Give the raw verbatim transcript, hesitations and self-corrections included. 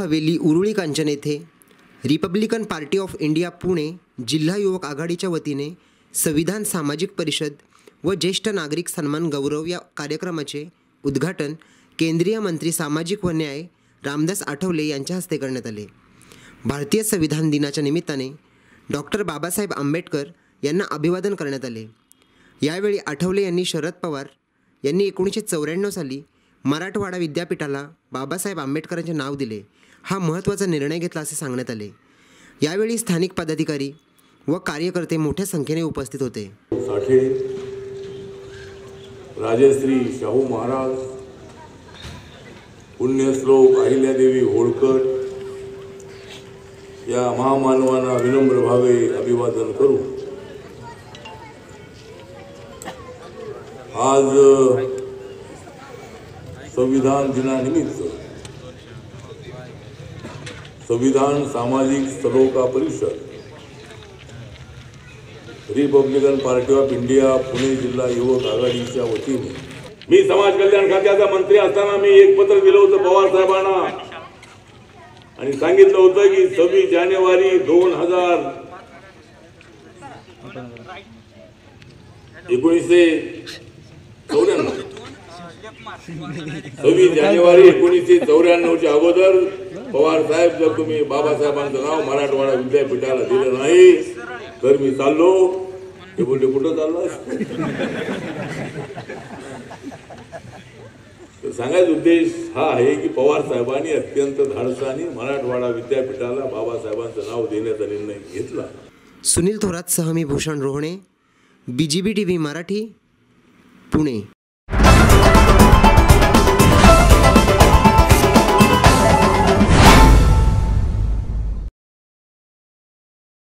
हवेली उरुळी कांचन येथे Republican Party of India Pune जिल्हा युवक आघाडीच्या वतीने संविधान सामाजिक परिषद व ज्येष्ठ नागरिक सन्मान गौरव या कार्यक्रमाचे उद्घाटन केंद्रीय मंत्री सामाजिक व न्याय रामदास आठवले यांच्या हस्ते करण्यात आले। भारतीय संविधान दिनाच्या निमित्ताने डॉक्टर बाबासाहेब आंबेडकर यांना अभिवादन करण्यात आले। यावेळी आठवले यांनी शरद पवार यांनी एकोणीसशे चौऱ्याण्णव साली मराठवाडा विद्यापीठाला बाबासाहेब आंबेडकरांचे नाव दिले, हा महत्त्वाचा निर्णय घेतला असे सांगण्यात आले। यावेळी स्थानिक पदाधिकारी व कार्यकर्ते मोठ्या संख्येने उपस्थित होते। साठे, राजश्री शाहू महाराज, पुण्यश्लोक अहिल्यादेवी होळकर या महामानवांना विनम्र भावे अभिवादन करू। आज संविधान दिनानिमित्त संविधान सामाजिक सलोखा परिषद Republican Party of India Pune जिल्हा युवक आघाडीच्या वतीने मी समाज कल्याण खात्याचा मंत्री असताना मी एक पत्र दिलं होतं पवार साहेबांना आणि सांगितलं होतं की सव्वीस जानेवारी दोन हजार एकोणीसशे चौऱ्याण्णव सव्वीस जानेवारी एकोणीसशे चौऱ्याण्णवच्या अगोदर पवार साहेब जर तुम्ही बाबासाहेबांचं नाव मराठवाडा विद्यापीठाला दिलं नाही तर मी चाललो। ते बोलले कुठं चाललं? तर सांगायचा उद्देश हा आहे की पवार साहेबांनी अत्यंत धाडसाने मराठवाडा विद्यापीठाला बाबासाहेबांचं नाव देण्याचा निर्णय घेतला। सुनील थोरात सह मी भूषण रोहणे, बीजीबी टीव्ही मराठी, पुणे।